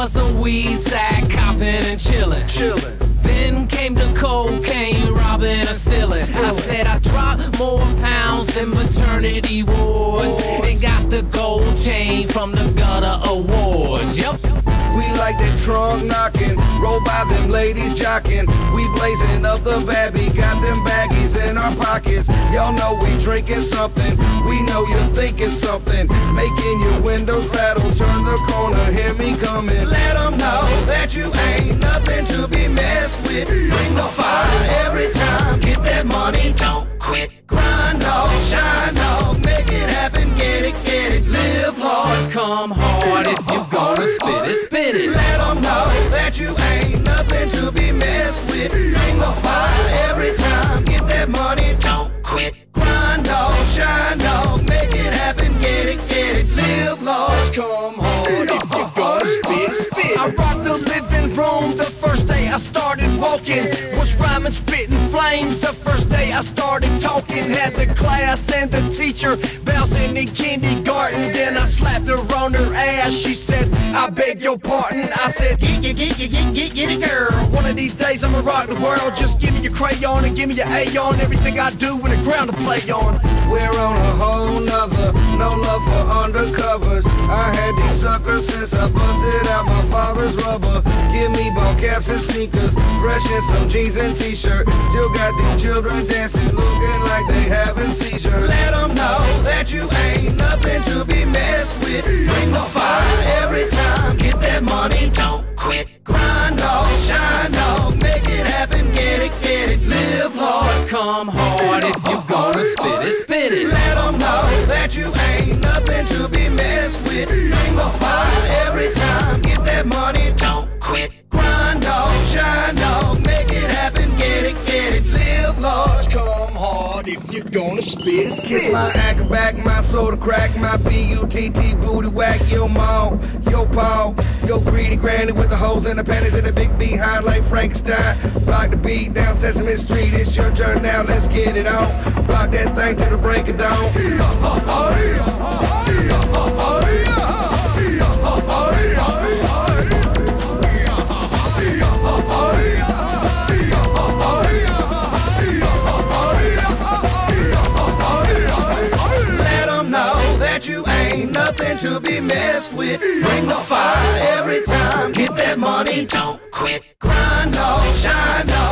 was a weed sack, coppin and chillin. Then came the cocaine, robbin and stealin. I said I dropped more pounds than maternity wards and got the gold chain from the Gudda Awards. Yep. We like that trunk knockin', roll by them ladies jockin'. We blazin' up the babby, got them baggies in our pockets. Y'all know we drinkin' something, we know you're thinking something. Making your windows rattle, turn the corner, hear me coming. Let them know that you ain't nothing to be messed with. Bring the fire every time, get that money, don't quit. Grind hard, shine hard, make it happen, get it, live large. Come hard if you gonna spit it. Let them know that you ain't nothing to be messed with. Bring the fire every time, get that money, don't quit. Grind hard, shine hard, make it happen, get it, live large. Come hard if you gonna spit. I rocked the living room the first day I started walking. Was rhyming, spitting flames the first day I started talking. Had the class and the teacher bouncing in kindergarten. Then I slapped her on her ass. She said, I beg your pardon. I said, get it, girl. One of these days I'ma rock the world. Just give me your crayon and give me your A on everything I do and the ground to play on. We're on a whole nother, no love for undercovers. I had these suckers since I busted out my father's rubber. Give me ball caps and sneakers, fresh in some jeans and t-shirt. Still got these children dancing, looking like they having seizures. Let them know that you ain't nothing to be messed with. Bring the fire every time, get that money, don't quit. Grind hard, shine hard, make it happen, get it, live large. Come hard if you gonna spit it. Let them know that you ain't nothing to be messed with. Bring the fire every time, get that money, don't quit. Grind hard, shine hard, make it happen, get it, live large. Come hard if you're gonna spit. Kiss my acrobat, my soda crack, my B-U-T-T booty whack. Yo mom, yo paw, yo greedy granny with the holes in the panties and the big behind like Frankenstein. Block the beat down Sesame Street, it's your turn now, let's get it on. Block that thing till the break of dawn. You ain't nothing to be messed with. Bring the fire every time, get that money, don't quit. Grind hard, shine hard.